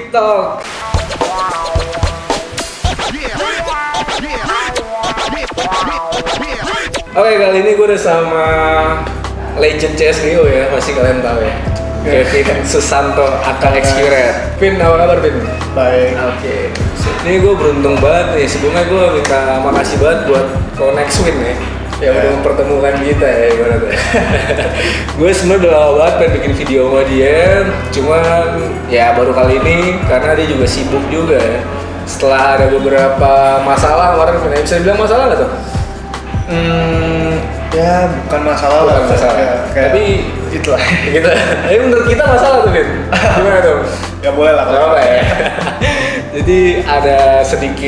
Talk. Oke, kali ini gue udah sama legend CSGO ya, masih kalian tahu ya. Kevin Susanto aka Xcuret. Vin, apa kabar Vin? Baik. Oke. Ini gue beruntung banget nih. Sebelumnya gue minta makasih banget buat Connect Win ya. Yang udah mempertemukan kita ya, gimana tuh? Gue sebenarnya udah lama banget pengen bikin video sama dia, cuman ya baru kali ini karena dia juga sibuk juga ya. Setelah ada beberapa masalah kemarin, bisa dibilang masalah nggak tuh? Ya bukan masalah lah. Bukan masalah. Kayak Tapi itulah. gitu. Tapi menurut kita masalah tuh, Vin. Gimana tuh? Ya boleh lah. Gak apa ya. Jadi ada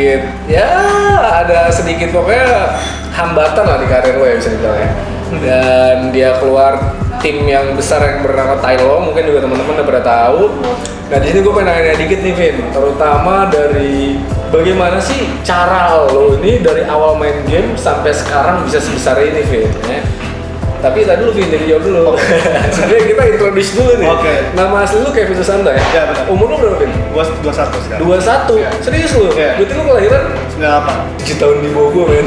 sedikit pokoknya hambatan lah di karir gue bisa dibilang ya. Dan dia keluar tim yang besar yang bernama Tailo, mungkin juga teman-teman udah pada tahu. Nah di sini gue pengen nanya dikit nih Vin, terutama dari bagaimana sih cara lo ini dari awal main game sampai sekarang bisa sebesar ini Vin ya? Tapi tadi lu Vin, jadi jawab dulu. Sebenarnya kita introduce dulu nih. Oke. Nama asli lu Kevin Susanto ya? Ya benar. Umur lu berapa Vin? Gua 21 sekarang. 21? Ya. Serius lu? Ya. Berarti lu kelahiran? 98. 7 tahun di bawah gue men.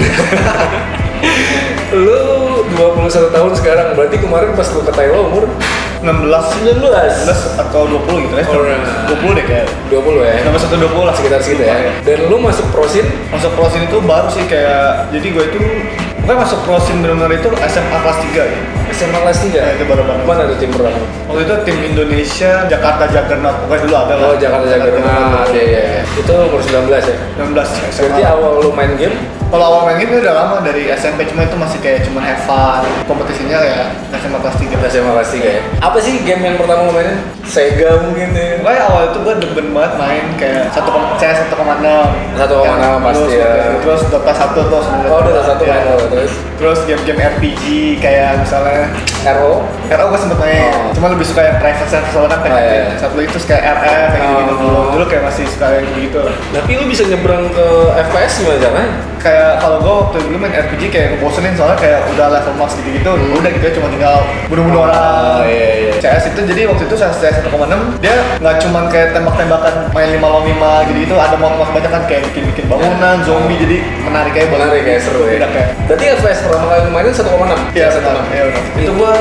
Lu 21 tahun sekarang, berarti kemarin pas lu ke Thailand umur 16 atau 20 gitu ya. 20 deh kayak. 20 ya? 21 20 lah Sekitar segitu ya? Iya. Dan lu masuk prosin? Masuk prosin itu baru sih kayak, jadi gue itu pokoknya masuk prosin benar-benar itu SMA kelas 3 ya. SMA kelas 3? Ya, itu baru banget. Mana tuh tim pertama? Waktu itu tim Indonesia Jakarta Juggernaut, pokoknya dulu ada lah. Oh Jakarta Juggernaut, iya. Itu umur 19 ya? 19 SMA. Berarti awal lu main game? Kalau awal main game udah lama dari SMP, cuma itu masih kayak cuma have fun. Kompetisinya ya SMA kelas 3. SMA kelas 3 ya? Apa sih game yang pertama lu mainin? Sega mungkin ya? Pokoknya awal itu gue degen banget main kayak CS 1.6 1.6 pasti ya. Terus Dota 1 tuh sebenarnya. Oh Dota 1 main lo, Terus game-game RPG kayak misalnya RO? RO gue sempet main, cuma lebih suka yang private server soalnya kan iya. satu itu kayak RF kayak gitu dulu kayak masih suka yang gitu. Tapi lu bisa nyebrang ke FPS gimana caranya? Kayak kalau gue waktu dulu main RPG kayak ngebosenin soalnya kayak udah level max gitu-gitu, udah gitu ya cuma tinggal bunuh-bunuh orang. Iya. CS itu jadi waktu itu CS 1.6 dia nggak cuma kayak tembak-tembakan main 5 lawan 5 gitu-gitu, ada mod-mod banyak kan kayak bikin-bikin bangunan, zombie, jadi menarik kayak seru ya. Berarti FPS pertama kali mainin 1.6? Iya, 1.6. Iya, itu gua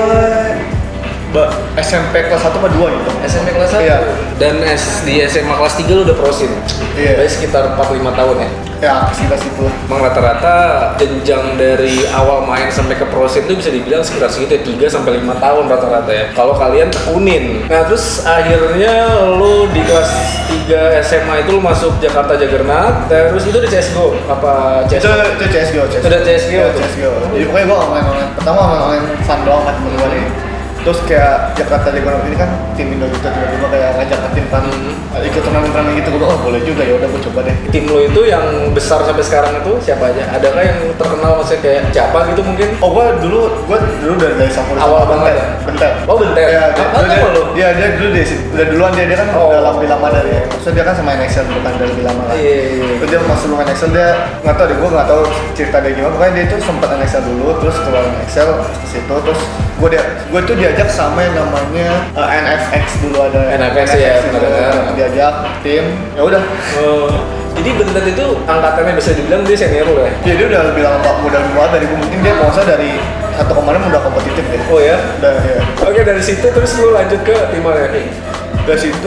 SMP kelas 1 apa 2 gitu. SMP kelas 1? Iya. Dan di SMA kelas 3 lu udah prosin? Iya. Berarti sekitar 4-5 tahun ya? Ya, sekitar situ. Emang rata-rata jenjang dari awal main sampai ke prosin itu bisa dibilang sekitar segitu ya, 3-5 tahun rata-rata ya. Kalau kalian tekunin. Nah terus akhirnya lu di kelas 3 SMA itu lu masuk Jakarta Juggernaut, terus itu di CSGO? Apa CSGO? Itu CSGO. Udah CSGO? CSGO. Jadi pokoknya gua online. Pertama online fun doang kan temen gua nih. Terus kayak Jakarta Juggernaut ini kan tim Indo gitu, tiba-tiba kayak ngajak ke tim kan ikut turnamen gitu, gue boleh juga, ya udah gue coba deh. Tim lo itu yang besar sampai sekarang itu siapa aja? Adakah yang terkenal maksudnya kayak siapa gitu mungkin? Oh gue dulu dari Sampurna. Awal banget ya? Bentar. Oh bentar? Ya, dia dulu udah duluan dia kan udah lebih lama dari, maksudnya dia kan sama Excel dulu kan, udah lebih lama kan. Iya. Terus dia masuk main Excel, dia nggak tahu deh, gue nggak tahu cerita dia gimana, pokoknya dia itu sempat main Excel dulu, terus keluar Excel ke situ, terus gue tuh diajak sama yang namanya NFX dulu ada. NFX ya, benar. Diajak tim, ya udah. Jadi Bentet itu angkatannya bisa dibilang dia senior lo ya? Iya, dia udah lebih lama, udah lebih lama dari gue, mungkin dia kalau usah dari 1.6 udah kompetitif deh. Oh ya? Udah ya. Oke, dari situ terus lu lanjut ke tim mana nih? Dari situ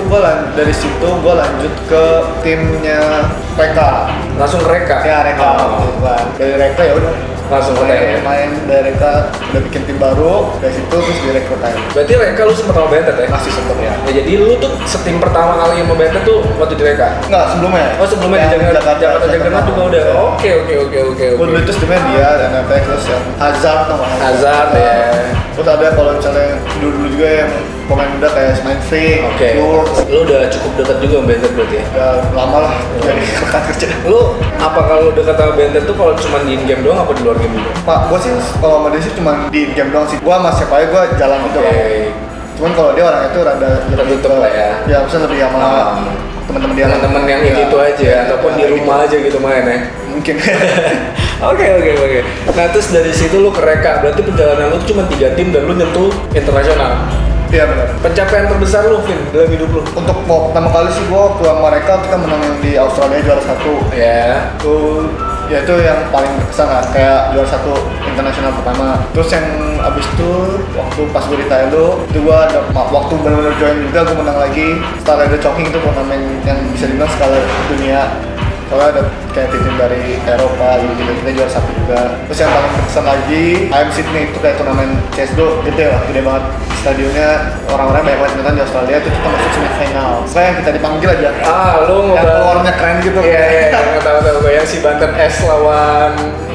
gue lanjut ke timnya Reka. Langsung Reka? Ya Reka. Dari Reka ya udah. Langsung ke main dari Reka, udah bikin tim baru, dari situ terus direkrut aja. Berarti Reka lu sempet sama Bentet ya? Masih sempet ya. Ya jadi lu tuh setim pertama kali yang sama Bentet tuh waktu di Reka? Enggak, sebelumnya. Oh sebelumnya di Jakarta Juggernaut juga udah? Oke. Gue dulu itu timnya dia, dan NFX, terus yang Hazard nama Hazard ya. Terus ada kalau misalnya dulu juga yang pemain muda kayak main Free, Lu udah cukup dekat juga sama Bentet berarti ya? Udah lama lah dari rekan kerja. Lu apa kalau dekat sama Bentet tuh kalau cuma di in game doang apa di luar game juga? Pak, gue sih kalau sama dia sih cuma di game doang sih. Gue sama siapa aja gue jalan gitu kan. Cuman kalau dia orang itu rada tertutup lah ya. Ya bisa lebih sama teman-teman dia. Teman-teman yang itu aja ataupun di rumah aja gitu main ya. Mungkin. Oke. Nah terus dari situ lu ke Reka, berarti perjalanan lu tuh cuma 3 tim dan lu nyentuh internasional. Iya benar. Pencapaian terbesar lu, Vin, dalam hidup lu? Untuk pertama kali sih gue keluar mereka kita menang yang di Australia juara 1. Ya. Tuh ya itu yang paling berkesan lah, kayak juara 1 internasional pertama. Terus yang abis itu waktu pas gue di Thailand itu gue ada waktu benar-benar join juga, gue menang lagi Star Rider Chongqing, itu turnamen yang bisa dibilang skala dunia. Soalnya ada kayak tim dari Eropa gitu, kita juara 1 juga. Terus yang paling berkesan lagi IM Sydney, itu kayak turnamen CSGO gede lah, gede banget stadionnya, orang-orang banyak banget nonton di Australia. Itu kita masuk semifinal. Soalnya yang kita dipanggil aja. Lu yang keluarnya keren gitu. Iya, tahu yang si Banten S lawan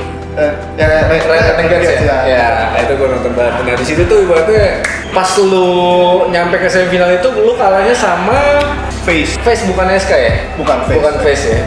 Renegades ya? Ya, itu gue nonton banget. Nah di situ tuh ibaratnya pas lu nyampe ke semifinal itu lu kalahnya sama Face bukan SK ya? Bukan Face ya?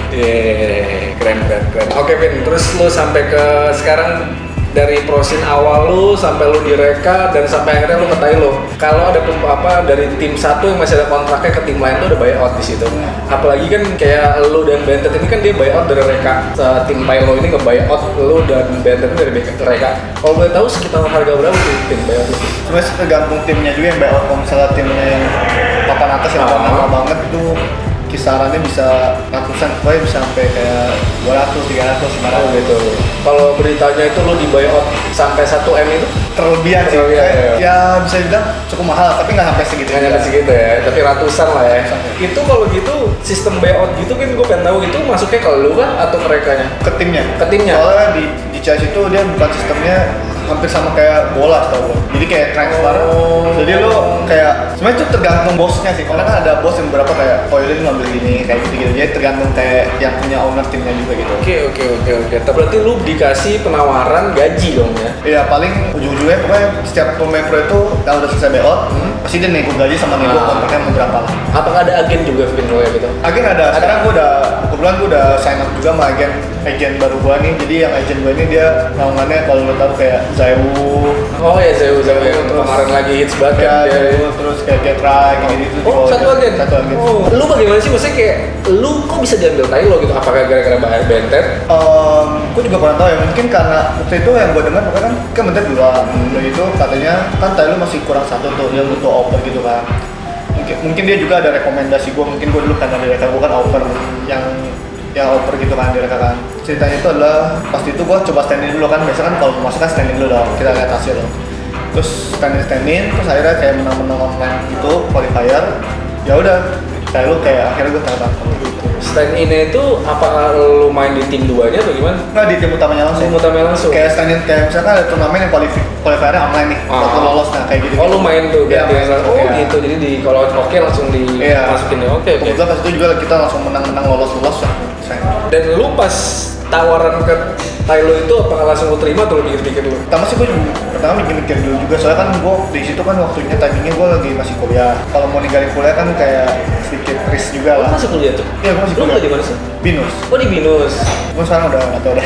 Iya, keren. Oke Vin, terus lu sampai ke sekarang dari prosin awal lu sampai lu direka dan sampai akhirnya lu ke Thailand. Kalau ada dari tim satu yang masih ada kontraknya ke tim lain tuh udah buyout di situ. Apalagi kan kayak lu dan Bentet ini kan dia buyout dari Reka. Tim Thailand ini nge-buyout lu dan Bentet dari Reka. Kalau boleh tahu sekitar harga berapa sih tim buyout lu? Sebenarnya tergantung timnya juga yang buyout. Kalau misalnya timnya yang papan atas yang lama banget tuh kisarannya bisa ratusan, pokoknya bisa sampai kayak 200, 300, 500 gitu. Kalau beritanya itu lo di buyout sampai 1 M itu terlebihan sih. Ya bisa dibilang cukup mahal, tapi nggak sampai segitu. Nggak sampai segitu ya, tapi ratusan lah ya. Itu kalau gitu sistem buyout gitu kan gue pengen tahu itu masuknya ke lu kan atau merekanya? Ke timnya. Soalnya di CS itu dia bukan sistemnya hampir sama kayak bola tau gue. Jadi kayak transfer. Jadi lo kayak sebenarnya itu tergantung bosnya sih. Karena kan ada bos yang beberapa kayak yaudah dia ngambil gini kayak gitu. Jadi tergantung kayak yang punya owner timnya juga gitu. Oke. Berarti lu dikasih penawaran gaji dong ya? Iya, paling ujung-ujungnya pokoknya setiap pemain pro itu kalau udah selesai buyout pasti dia nego gaji sama nego kontraknya mau berapa lah. Apakah ada agen juga Vin gitu? Agen ada. Sekarang kebetulan gue udah sign up juga sama agen baru gue nih. Jadi yang agen gue ini dia naungannya kalau lo tahu kayak Zaiwu. Oh ya Zaiwu yang kemarin lagi hits banget ya, Zaiwu, terus kayak Getra gitu. Satu agen. Lu bagaimana sih, maksudnya kayak lu kok bisa diambil Thailand gitu? Apakah gara-gara bayar Bentet? Gue juga kurang tahu ya, mungkin karena waktu itu yang gue dengar pokoknya kan Bentet dua itu katanya kan Thailand masih kurang satu tuh, dia butuh oper gitu kan. Mungkin dia juga ada rekomendasi gue, mungkin gue dulu karena dari gue kan oper yang oper gitu kan direka kan. Ceritanya itu adalah pasti itu gue coba standing dulu kan, biasa kan kalau masuk kan standing dulu dong, kita lihat hasil dong. Terus standing, terus akhirnya kayak menang online gitu, qualifier. Ya udah, kayak akhirnya gue tanda gitu. Stand in itu apakah lu main di tim 2-nya atau gimana? Nggak, di tim utamanya langsung. Kayak stand in, kayak misalkan ada turnamen yang qualifiernya online nih, waktu lolos kayak gitu. Oh, lu main tuh ya, gitu. Jadi kalau oke langsung dimasukin ya. Oke. Kebetulan pas itu juga kita langsung menang lolos ya. Dan lu pas tawaran ke Thailand itu apakah langsung lu terima atau lu pikir-pikir dulu? Pertama sih gue mikir dulu juga, soalnya kan gue di situ kan waktunya timingnya gue lagi masih kuliah. Kalau mau ninggalin kuliah kan kayak sedikit risk juga lah. Lu masih kuliah tuh? Iya, gue masih kuliah. Lu di mana sih? Binus. Oh di Binus. Gue sekarang udah nggak tahu deh.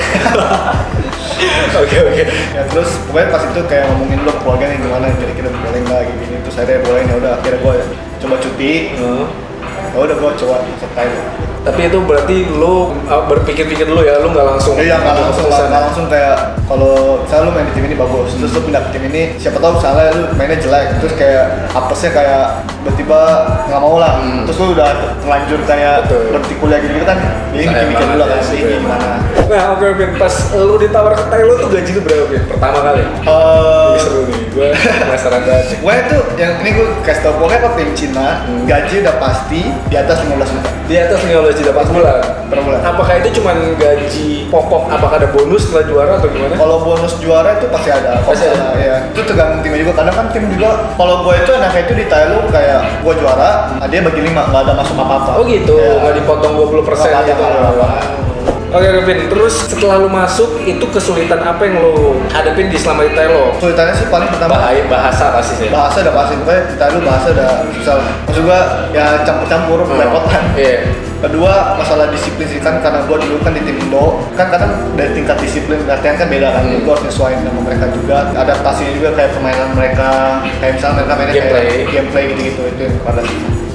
Oke. Ya terus pokoknya pas itu kayak ngomongin lu keluarga nih gimana, kira-kira boleh nggak gini. Terus akhirnya boleh, ya udah akhirnya gue coba cuti. Ya udah gue coba masuk Thailand. Tapi itu berarti lu berpikir-pikir dulu ya, lu nggak langsung? Iya, nggak langsung kayak kalau misalnya lu main di tim ini bagus, terus lu pindah ke tim ini, siapa tahu misalnya lu mainnya jelek, terus kayak apesnya kayak tiba-tiba nggak mau lah, terus lu udah terlanjur kayak berhenti kuliah gitu kan, jadi mikir dulu kan, ini gimana. Nah oke, pas lu ditawar ke Thailand tuh gaji lu berapa Vin? Pertama kali? Ini seru nih, gue penasaran banget. Gue tuh, yang ini gue kasih tau, pokoknya kalau tim Cina, gaji udah pasti di atas 15 juta. Di atas 15 juta per bulan? Apakah itu cuma gaji pokok, apakah ada bonus setelah juara atau gimana? Kalau bonus juara itu pasti ada. Ya. Itu tergantung timnya juga, kadang kan tim juga, kalau gue itu enaknya itu di Thailand kayak gue juara, dia bagi 5, nggak ada masuk apa-apa. Oh gitu, nggak dipotong 20% gitu? Oke Vin, terus setelah lu masuk, itu kesulitan apa yang lu hadapin di selama di Thailand? Kesulitannya sih paling pertama bahasa pasti sih. Bahasa udah pasti, pokoknya di Thailand bahasa udah susah. Maksud gua ya campur-campur, belepotan. Iya. Kedua, masalah disiplin sih kan, karena gua dulu kan di tim Indo, kan kadang dari tingkat disiplin latihan kan beda kan. Gua harus nyesuaiin sama mereka juga, adaptasinya juga kayak permainan mereka, kayak misalnya mereka mainnya kayak gameplay gitu-gitu, itu yang pada sih.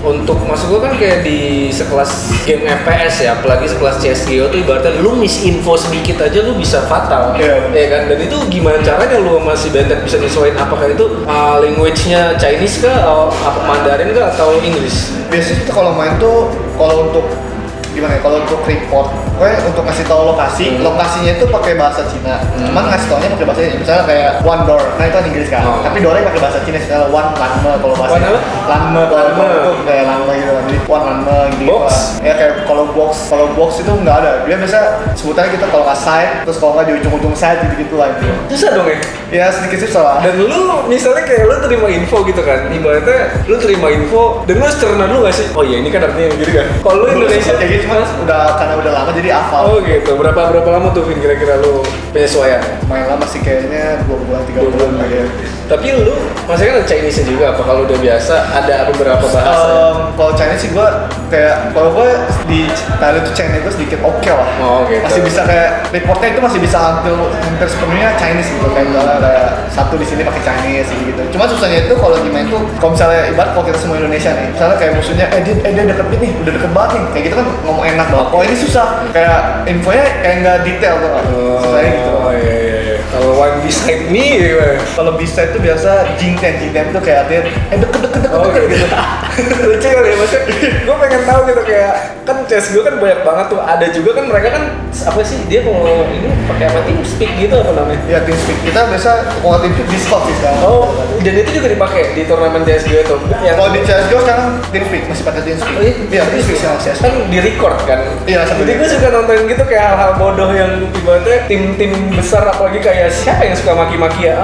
untuk masuk gue kan kayak di sekelas game FPS ya, apalagi sekelas CSGO tuh ibaratnya lu misinfo sedikit aja lu bisa fatal. Iya. Ya kan, dan itu gimana caranya lu masih Bentet bisa nyesuaiin apakah itu language-nya Chinese kah, atau apa Mandarin kah, atau Inggris? Biasanya itu kalau main tuh, kalau untuk gimana ya, kalau untuk report, untuk ngasih tahu lokasinya itu pakai bahasa Cina. Cuman ngasih taunya pakai bahasa Inggris. Misalnya kayak one door, nah itu kan Inggris kan. Tapi doornya pakai bahasa Cina, misalnya one lanme kalau bahasa. Lanme itu kayak lanme gitu. Jadi one lanme gitu. Box. Ya kayak kalau box itu nggak ada. Dia biasa sebutannya kita kalau nggak side, terus kalau nggak di ujung-ujung side gitu lah gitu. Susah dong ya? Ya sedikit susah lah. Dan lu misalnya kayak lu terima info gitu kan, ibaratnya lu terima info dan lu cerna dulu gak sih? Oh iya ini kan artinya gitu kan. Kalau lu Indonesia kayak gitu, cuman karena udah lama jadi hafal. Oh gitu. Berapa lama tuh Vin kira-kira lu penyesuaian? Main lama sih kayaknya 2 bulan 3 bulan lagi ya. Tapi lu masih kan ada Chinese juga apa kalau udah biasa ada beberapa bahasa? Kalau Chinese sih gua kayak kalau gua di Thailand tuh Chinese gua sedikit oke lah. Oh gitu. Masih bisa kayak reportnya itu masih bisa hampir sepenuhnya Chinese gitu, kayak misalnya ada satu di sini pakai Chinese gitu. Cuma susahnya itu kalau di main tuh kalau misalnya ibarat kalau kita semua Indonesia nih, misalnya kayak musuhnya dia deket nih, udah deket banget nih, kayak gitu kan ngomong enak banget. Kalau ini susah, kayak infonya kayak nggak detail tuh kan. Susahnya gitu. Oh iya. Kalau one beside me gimana? Kalau beside tuh biasa jingten tuh kayak artinya deket gitu. Lucu kali ya, maksudnya gue pengen tahu gitu kayak kan CSGO kan banyak banget tuh, ada juga kan mereka kan apa sih dia kalau ini pakai apa TeamSpeak gitu apa namanya? Ya TeamSpeak kita biasa kalau TeamSpeak Discord sih sekarang. Oh, dan itu juga dipakai di turnamen CSGO itu. Kalau di CSGO sekarang TeamSpeak masih pakai TeamSpeak. Oh, iya? Iya TeamSpeak sekarang CSGO. Kan di record kan? Iya. Jadi gue suka nonton gitu kayak hal-hal bodoh yang ibaratnya tim besar apalagi kayak siapa yang suka maki-maki ya?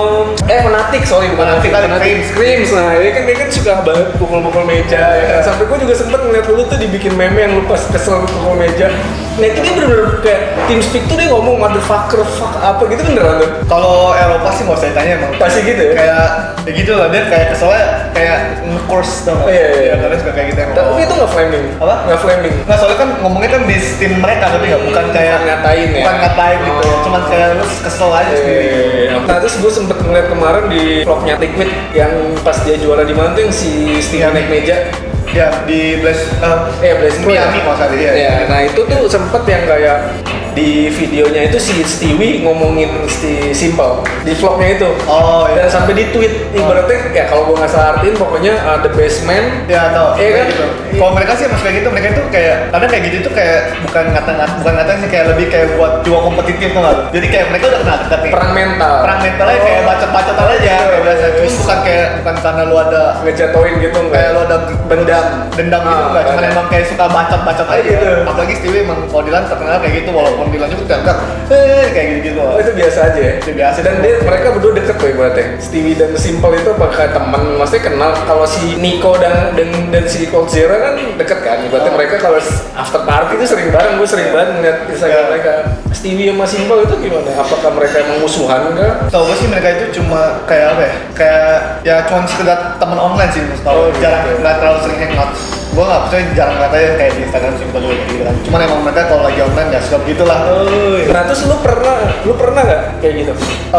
Fnatic, sorry bukan Fnatic, Screams. Nah, dia kan suka banget pukul-pukul meja ya kan? Sampai gue juga sempet ngeliat dulu tuh dibikin meme yang lu pas kesel pukul meja. Nah itu dia bener-bener kayak TeamSpeak tuh dia ngomong motherfucker, fuck apa gitu beneran tuh. Kalau Eropa sih mau saya tanya emang pasti gitu ya? Kayak gitu lah, dia kayak keselnya kayak nge-course tau gak? Iya. Karena suka kayak gitu emang. Tapi itu nggak flaming? Apa? Nggak flaming? Nggak, soalnya kan ngomongnya kan di Steam mereka tapi nggak, bukan kayak ngatain ya? Bukan ngatain gitu ya, cuman kayak lu kesel aja sendiri. Nah terus gue sempet ngeliat kemarin di vlognya Liquid yang pas dia juara di mana tuh yang si Stevie naik meja. Ya di Blaze Miami kalau salah dia. Ya, nah itu tuh sempet yang kayak di videonya itu si Stewie ngomongin Simple di vlognya itu. Oh iya. Dan sampai di tweet ibaratnya ya kalau gue nggak salah artiin pokoknya the best man. Ya tau. Iya kan? Gitu. Kalau mereka sih masih kayak gitu, mereka itu kayak kadang kayak gitu tuh kayak bukan ngata sih, kayak lebih kayak buat jiwa kompetitif tuh nggak? Jadi kayak mereka udah kenal dekat nih. Perang mentalnya kayak bacot-bacotan aja kayak biasa. Terus bukan karena lu ada ngejatoin gitu nggak? Kayak lu ada dendam gitu nggak? Cuman emang kayak suka bacot-bacot aja gitu. Apalagi Stewie emang kalau Dylan terkenal kayak gitu, walaupun Dylan juga terkenal kayak gitu. Oh itu biasa aja ya? Itu biasa. Dan mereka berdua deket tuh ibaratnya. Stewie dan Simple itu apakah teman? Maksudnya kenal. Kalau si Nico dan si Cold Zero kan deket kan? Ibaratnya mereka kalau after party itu sering bareng. Gue sering banget ngeliat Instagram mereka. Stewie sama Simple itu gimana? Apakah mereka emang musuhan enggak? Tau gue sih mereka itu cuma kayak apa ya? Kayak ya cuma sekedar teman online sih, tau. Jarang, nggak terlalu sering hangout. Gue nggak percaya, jarang ngeliat aja kayak di Instagram Simple juga gitu kan. Cuman emang mereka kalau lagi online ya suka begitulah. Nah terus lu pernah nggak kayak gitu?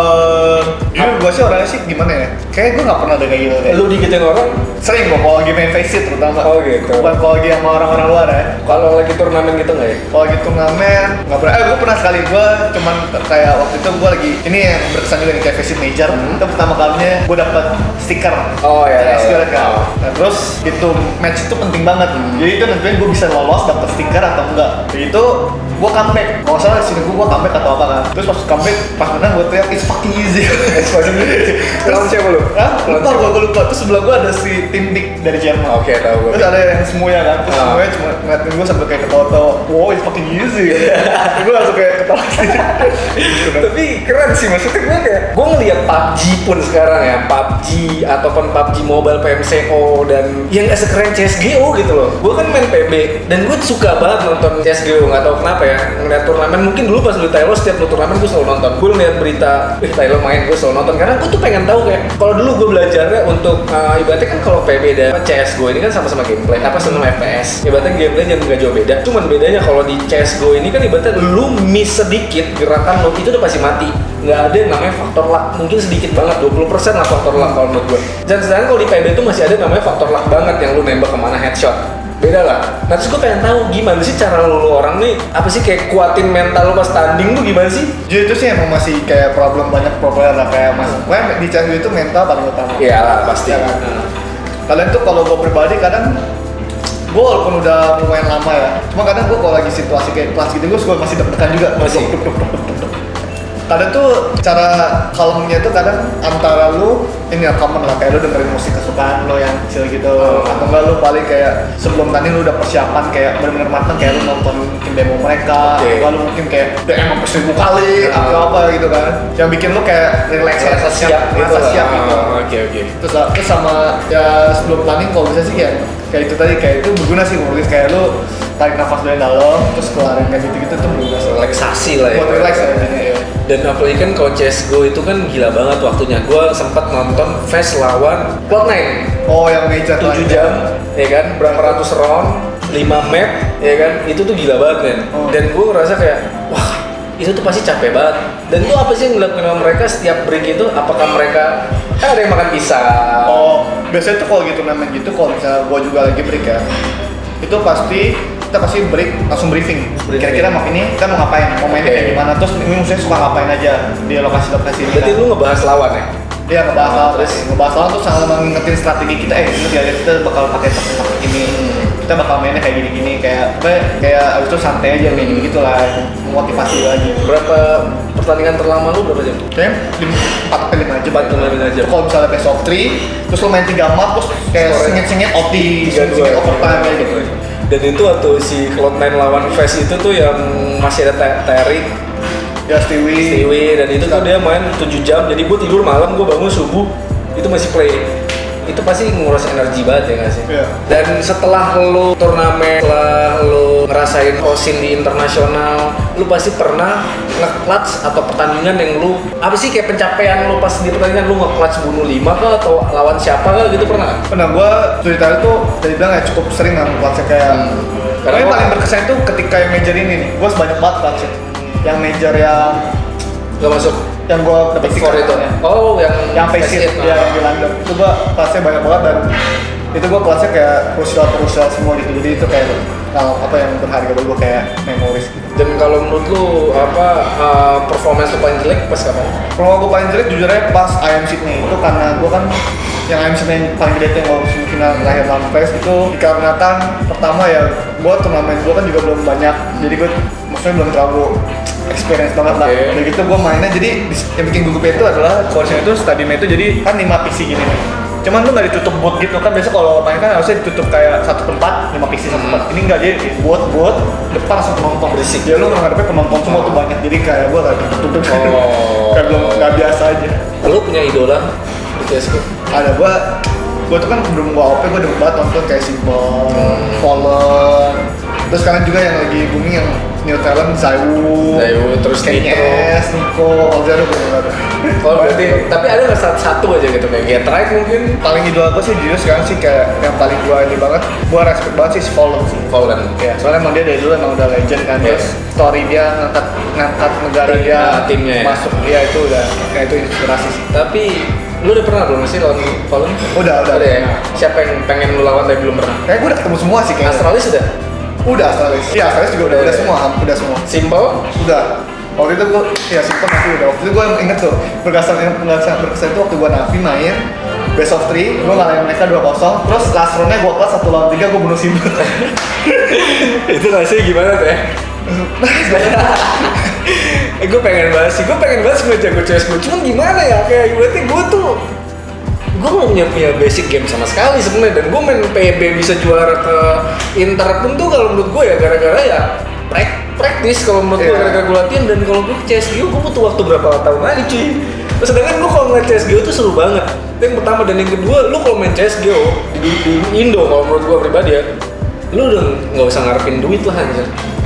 Gue sih orangnya sih gimana ya? Kayaknya gue nggak pernah ada kayak gitu deh. Lu digituin orang? Sering kok kalau lagi main Faceit terutama. Oh gitu. Bukan kalau lagi sama orang-orang luar ya. Kalau lagi turnamen gitu nggak ya? Kalau lagi turnamen nggak pernah. Gue pernah sekali, gue cuman kayak waktu itu gue lagi ini yang berkesan juga nih kayak Faceit Major. Itu pertama kalinya gue dapet stiker. Oh iya. Stiker kan. Nah, terus itu match itu penting banget. Jadi itu nentuin gue bisa lolos dapet stiker atau enggak. Jadi itu gue comeback. Kalau salah di sini gue comeback atau apa kan. Terus pas comeback pas menang gue teriak it's fucking easy. Lawan siapa lu? Gue lupa. Terus sebelah gue ada si Tim Dick dari Jerman. Oke, tahu gue. Terus ada yang semuanya kan. Terus semuanya cuma ngeliatin gue sambil kayak ketawa-tawa. Wow, it's fucking easy. Gue langsung kayak ketawa sendiri. Tapi keren sih, maksudnya gue ngeliat PUBG pun sekarang ya, PUBG ataupun PUBG Mobile, PMCO dan yang gak sekeren CSGO gitu loh. Gue kan main PB dan gue suka banget nonton CSGO, nggak tahu kenapa ya. ya ngeliat turnamen. Mungkin dulu pas lu Thailand setiap lu turnamen gue selalu nonton. Gue ngeliat berita Thailand main gue selalu nonton karena gue tuh pengen tahu kayak kalau dulu gue belajarnya untuk ibaratnya kan kalau PB dan CS:GO ini kan sama-sama gameplay apa sama FPS. Ibaratnya gameplay yang nggak jauh beda. Cuman bedanya kalau di CS:GO ini kan ibaratnya lu miss sedikit gerakan lu itu udah pasti mati. Nggak ada yang namanya faktor luck, mungkin sedikit banget 20% lah faktor luck kalau menurut gue. Dan sedangkan kalau di PB itu masih ada namanya faktor luck banget yang lu nembak kemana headshot. Beda lah. Nah terus gue pengen tahu gimana sih cara lu orang nih apa sih kayak kuatin mental lu pas tanding tuh gimana sih? Jadi itu sih emang masih kayak problem banyak problem lah kayak mas. Di CS:GO itu mental paling utama. Iyalah pasti. Ya kan? Kalian tuh kalau gue pribadi kadang gue walaupun udah lumayan lama ya, cuma kadang gue kalau lagi situasi kayak kelas gitu gue masih deg-degan juga. Masih. Kadang tuh cara kalmnya tuh kadang antara lu ini ya common lah kayak lu dengerin musik kesukaan lo yang chill gitu atau enggak lu paling kayak sebelum tanding lu udah persiapan kayak bener-bener matang kayak lu nonton mungkin demo mereka lalu mungkin kayak udah emang 1000 kali atau apa gitu kan yang bikin lu kayak relax siap gitu. Oke. Terus sama ya sebelum tanding kalau bisa sih kayak itu tadi kayak itu berguna sih menurut kayak lu tarik nafas dari dalam terus keluarin kayak gitu-gitu tuh berguna sih. Relaksasi lah ya. Buat relax ya intinya. Dan apalagi kan kalau CS:GO itu kan gila banget waktunya. Gue sempat nonton Fast lawan Cloud9. Oh yang major 7 jam, ya kan? Berapa ratus round, 5 map, ya kan? Itu tuh gila banget kan. Dan gue ngerasa kayak, wah itu tuh pasti capek banget. Dan itu apa sih yang dilakukan sama mereka setiap break itu? Apakah mereka kan ada yang makan pisang? Oh, biasanya tuh kalau gitu namanya gitu kalau misalnya gue juga lagi break ya, itu kita pasti break langsung briefing. Kira-kira map ini kita mau ngapain, mau mainnya kayak gimana, terus ini musuhnya suka ngapain aja di lokasi-lokasi ini. Berarti lu ngebahas lawan ya? Iya ngebahas lawan terus sama ngingetin strategi kita. Ingat ya kita bakal pakai taktik ini, kita bakal mainnya kayak gini-gini kayak abis itu santai aja kayak gitu lah, memotivasi lagi. Berapa pertandingan terlama lu berapa jam? Kayaknya 4-5 jam. 4-5 jam. Kalau misalnya best of 3, terus lo main 3 map terus kayak sengit-sengit OT, sengit overtime kayak gitu. Dan itu waktu si Cloud9 lawan Fast itu tuh yang masih ada Terry ya Stewie dan itu tuh dia main 7 jam jadi gue tidur malam gue bangun subuh itu masih play. Itu pasti nguras energi banget ya nggak sih? Yeah. Dan setelah lu turnamen, setelah lu ngerasain OSIN di internasional, lu pasti pernah nge-clutch atau pertandingan yang lu apa sih kayak pencapaian lu pas di pertandingan lu nge-clutch bunuh 5 kah atau lawan siapa kah gitu pernah? Pernah gua cerita itu dari bilang ya cukup sering kan clutch kayak karena yang paling berkesan itu ketika yang major ini nih, gua banyak banget clutch yang major yang gak masuk yang gua dapet tiket itu ya? Oh yang face it ya yang di London itu gua kelasnya banyak banget dan itu gua kelasnya kayak krusial semua gitu jadi itu kayak apa yang berharga buat gua kayak memoris gitu. Dan kalau menurut lu apa performance lu paling jelek pas kapan? Kalau gua paling jelek jujur aja pas IM Sydney itu karena gua kan yang IM Sydney paling gede yang waktu semifinal terakhir lawan PES itu dikarenakan pertama ya gua turnamen gua kan juga belum banyak jadi gua maksudnya belum terlalu experience banget lah. Udah gitu gue mainnya jadi yang bikin gugup itu adalah course-nya itu stadiumnya itu jadi kan 5 PC gini nih. Cuman lu nggak ditutup booth gitu kan biasa kalau main kan harusnya ditutup kayak satu tempat 5 PC satu tempat. Ini nggak jadi booth depan langsung penonton berisik. Ya lu ngadepnya penonton semua tuh banyak jadi kayak gue nggak ditutup. Kayak belum nggak biasa aja. Lu punya idola di CS:GO? Ada gue tuh kan belum gua OP gue udah banget nonton kayak Simple, Fallen. Terus sekarang juga yang lagi booming yang New Talent, Zaiwu terus KNS, Nico, Ozero gue nggak ada. Oh berarti, tapi ada nggak satu aja gitu kayak Get Right mungkin? Paling idola gue sih jujur sekarang sih kayak yang paling gue ini banget, gue respect banget sih Fallen sih. Fallen. Ya, soalnya emang dia dari dulu emang udah legend kan, terus story dia ngangkat negara dia timnya masuk, ya itu udah, kayak itu inspirasi sih. Tapi lu udah pernah belum sih lawan Fallen? Udah ya. Siapa yang pengen lu lawan tapi belum pernah? Kayak gue udah ketemu semua sih kayaknya. Astralis udah? Udah Astralis. Iya Astralis juga udah semua, udah semua. Simple? Udah. Waktu itu gue, ya Simple masih udah. Waktu itu gue inget tuh, berkesan itu waktu gue Navi main Best of 3, gue ngalahin mereka 2-0. Terus last round-nya gue kelas 1 lawan 3, gue bunuh Simple. Itu rasanya gimana tuh ya? Gue pengen banget sebenernya jago CSGO, cuman gimana ya, kayak berarti gue nggak punya basic game sama sekali sebenarnya, dan gue main PB bisa juara ke Inter pun tuh kalau menurut gue ya gara-gara ya praktis kalau menurut gue gara-gara gue latihan, dan kalau gue CSGO gue butuh waktu berapa tahun lagi cuy. Terus sedangkan gue kalau ngeliat CSGO tuh seru banget, itu yang pertama, dan yang kedua lu kalau main CSGO di Indo kalau menurut gue pribadi ya, lu udah nggak usah ngarepin duit lah anjir.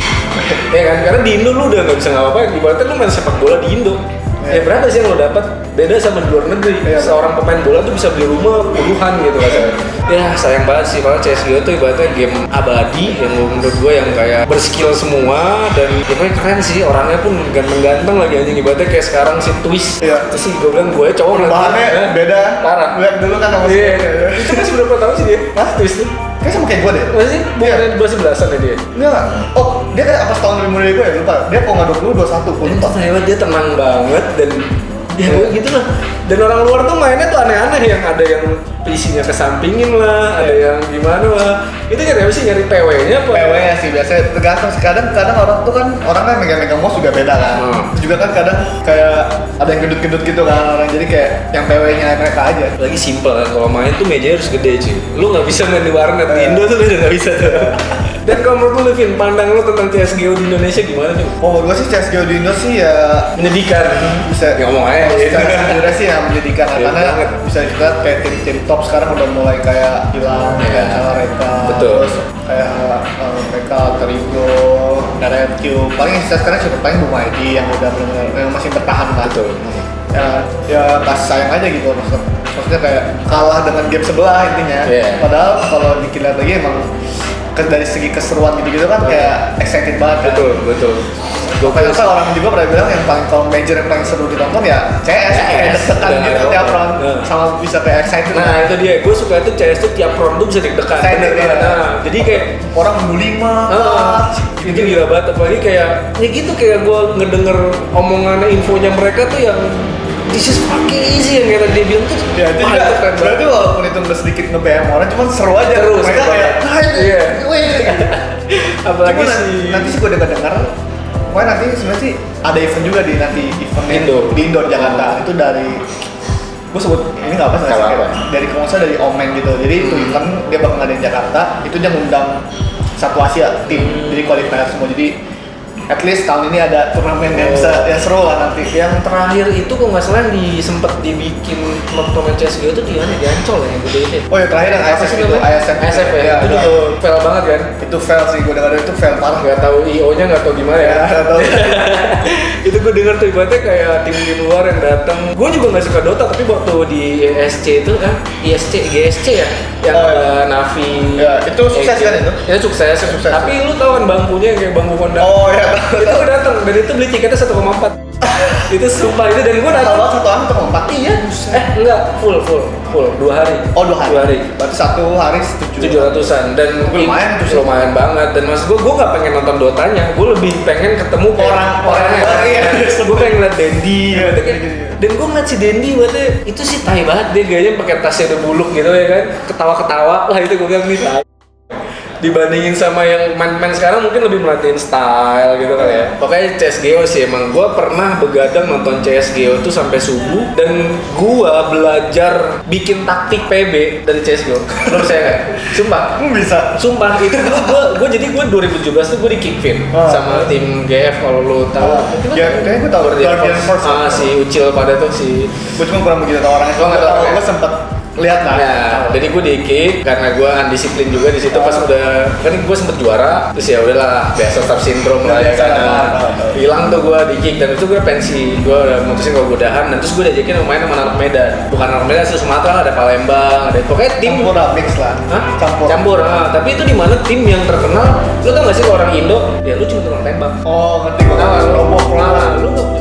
Ya kan, karena di Indo lu udah nggak bisa ngapa-ngapain. Ibaratnya lu main sepak bola di Indo. Ya berapa sih yang lo dapat? Beda sama di luar negeri. Seorang pemain bola tuh bisa beli rumah puluhan gitu kan. Ya sayang banget sih, malah CSGO tuh ibaratnya game abadi yang menurut gue yang kayak berskill semua dan game keren sih, orangnya pun ganteng-ganteng lagi anjing, ibaratnya kayak sekarang si Twist. Iya. Terus sih gue bilang gue cowok perubahannya beda. Parah. Lihat dulu kan sama Itu masih berapa tahun sih dia? Mas Twist tuh? Kayak sama kayak gue deh. Masih? Bukan 11-an ya dia? Enggak. Oh, dia kayak apa setahun lebih muda dari gue ya? Lupa. Dia kok nggak 20, 21, gue lupa. Hebat, dia tenang banget dan ya gue gitu lah. Dan orang luar tuh mainnya tuh aneh-aneh, yang ada yang PC-nya kesampingin lah, ada yang gimana lah. Itu kan sih nyari PW-nya apa? PW-nya sih biasanya tergantung. Kadang orang tuh kan orangnya megang-megang mouse juga beda kan. Terus juga kan kadang kayak ada yang gedut-gedut gitu kan orang, jadi kayak yang PW-nya mereka aja. Lagi simple kan, kalau main tuh mejanya harus gede cuy. Lu nggak bisa main di warnet di Indo tuh, lu udah nggak bisa tuh. Dan kalau menurut lu, Vin, pandang lu tentang CSGO di Indonesia gimana tuh? Oh, menurut gue sih CSGO di Indo sih ya menyedihkan. Bisa ngomong aja. Secara sejujurnya sih ya menyedihkan, Ya, karena banget. bisa kita kayak tim-tim top sekarang udah mulai kayak hilang, kayak cara mereka. Betul. Terus kayak mereka Terigo, RFQ, paling sisa sekarang cuma paling Buma ID yang udah benar-benar yang masih bertahan lah. Betul. Ya kasih sayang aja gitu, maksudnya kayak kalah dengan game sebelah intinya. Padahal kalau dilihat lagi emang dari segi keseruan gitu kan kayak excited banget kan. Betul. Kayak orang juga pernah bilang yang paling kalau major yang paling seru ditonton ya CS, kayak deg-degan gitu tiap round sama bisa kayak excited. Nah itu dia, gue suka tuh CS tuh tiap round tuh bisa deg-degan. Nah jadi kayak orang bunuh 5 itu gila banget, apalagi kayak ya gitu, kayak gue ngedenger omongannya, infonya mereka tuh yang this is fucking easy, yang kayak dia bilang tuh. Ya itu juga berarti walaupun itu udah sedikit nge-BM orang, cuman seru aja. Terus mereka kayak apalagi sih nanti sih gue dengar pokoknya nanti sebenarnya sih ada event juga di Indo. di Indo Jakarta. Itu dari gue sebut ini nggak apa sih dari kemudian dari Omen gitu, jadi itu event dia bakal ngadain Jakarta, itu dia ngundang satu Asia tim, jadi qualifier semua, jadi at least tahun ini ada turnamen yang bisa ya seru lah nanti. Yang terakhir itu kok nggak salah sempet dibikin turnamen CSGO itu di mana, di Ancol ya yang gede itu. Oh ya terakhir yang ASF itu, ASF ya, itu juga fail banget kan. Itu fail sih, gue dengar itu fail parah. Nggak tahu IO-nya nggak tahu gimana ya. Nggak tahu. Itu gue dengar tuh ibaratnya kayak tim luar yang datang. Gue juga nggak suka Dota, tapi waktu di ESC itu kan, GSC ya, yang ada Navi. Ya itu sukses kan itu? Ya sukses. Tapi lu tahu kan bangkunya yang kayak bangku kondak. Oh ya. Itu gue datang dan itu beli tiketnya 1,4. Itu sumpah itu, dan gue datang. Kalau 1,4? Iya. Enggak, full 2 hari. Oh 2 hari. 2 hari. Berarti 1 hari 700-an dan lumayan itu sih. Lumayan banget, dan mas gue nggak pengen nonton Dotanya, gue lebih pengen ketemu orang-orangnya. Gue pengen ngeliat Dendi, dan gue ngeliat si Dendi, berarti itu sih tai banget, dia gayanya pakai tasnya udah buluk gitu ya kan, ketawa-ketawa lah, itu gue bilang nih tai. Dibandingin sama yang main sekarang mungkin lebih melatihin style gitu kali ya. Pokoknya CSGO sih, emang gue pernah begadang nonton CSGO tuh sampai subuh, dan gue belajar bikin taktik PB dari CSGO. Lo percaya nggak? Sumpah. Bisa. Sumpah itu gue jadi gue 2017 tuh gue di Kickfin sama tim GF, kalau lo tahu. Ya, kayaknya gue tahu. Si Ucil pada tuh si. Gue cuma kurang begitu tahu orangnya. Lo nggak tahu? Gue sempet lihat lah. Nah, jadi gue di kick karena gue undisiplin juga di situ. Pas udah kan gue sempet juara, terus ya udahlah, biasa stop syndrome lah ya karena hilang tuh gue di kick, dan itu gue pensi. Gue udah mutusin kalau gue udahan, dan terus gue diajakin main sama anak Medan. Bukan anak Medan sih, Sumatera, ada Palembang, ada pokoknya tim mix lah. Campur. Tapi itu di mana tim yang terkenal. Lu tau gak sih orang Indo? Ya lu cuma tukang tembak. Oh, ngerti gue. Nah, lu